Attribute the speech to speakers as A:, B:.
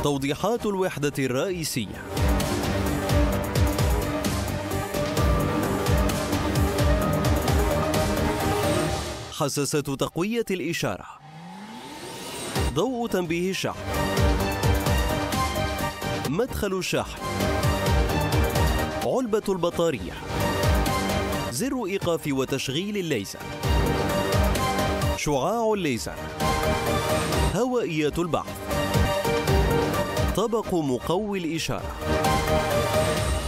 A: توضيحات الوحدة الرئيسية. حساسة تقوية الإشارة. ضوء تنبيه الشحن. مدخل الشحن. علبة البطارية. زر إيقاف وتشغيل الليزر. شعاع الليزر. هوائية البحث. طبق مقوي الإشارة.